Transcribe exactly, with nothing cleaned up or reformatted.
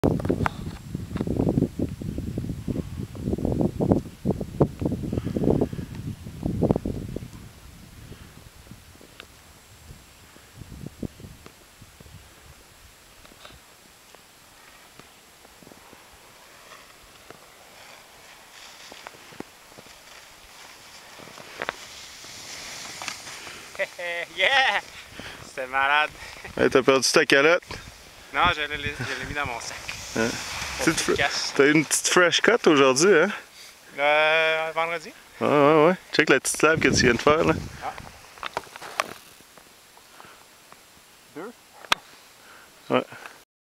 Yeah! C'était malade. Hey, t'as perdu ta calotte? Non, je l'ai mis dans mon sac. Hein? T'as eu une petite fresh cut aujourd'hui, hein? Euh, vendredi? Ouais, ouais, ouais. Check la petite slab que tu viens de faire, là. Ah. Deux? Ouais.